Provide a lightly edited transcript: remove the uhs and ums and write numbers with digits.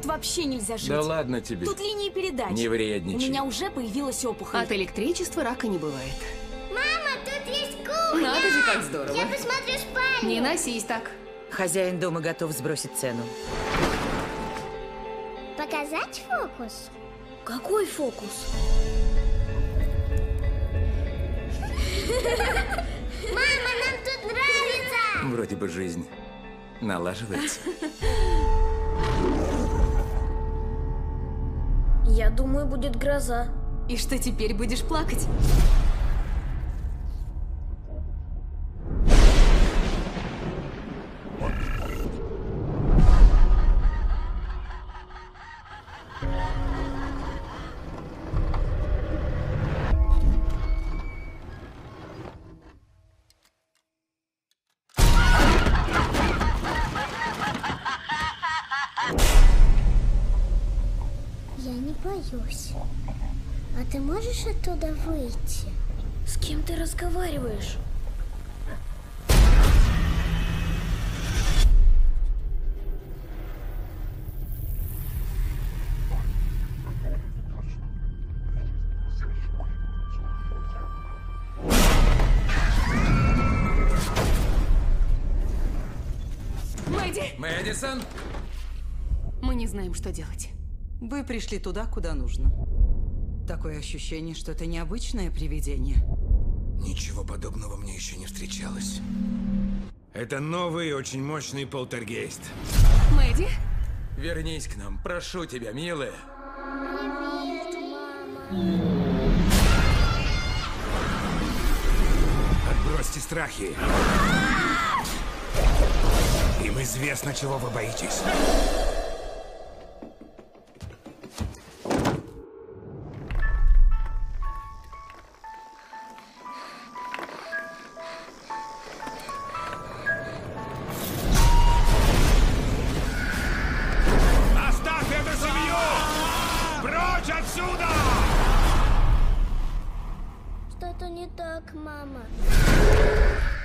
Тут вообще нельзя жить. Да ладно тебе. Тут линии передач. Не У вредничай. меня уже появилась опухоль. От электричества рака не бывает. Мама, тут есть кухня! Надо же, как здорово. Я посмотрю спальню. Не носись так. Хозяин дома готов сбросить цену. Показать фокус? Какой фокус? Мама, нам тут нравится! Вроде бы жизнь налаживается. Я думаю, будет гроза. И что теперь будешь плакать? Я не боюсь. А ты можешь оттуда выйти? С кем ты разговариваешь? Мэдди! Мэдисон? Мы не знаем, что делать. Вы пришли туда, куда нужно. Такое ощущение, что это необычное привидение. Ничего подобного мне еще не встречалось. Это новый и очень мощный полтергейст. Мэдди? Вернись к нам, прошу тебя, милая. Отбросьте страхи. Им известно, чего вы боитесь. Оставь эту семью! Прочь отсюда! Что-то не так, мама.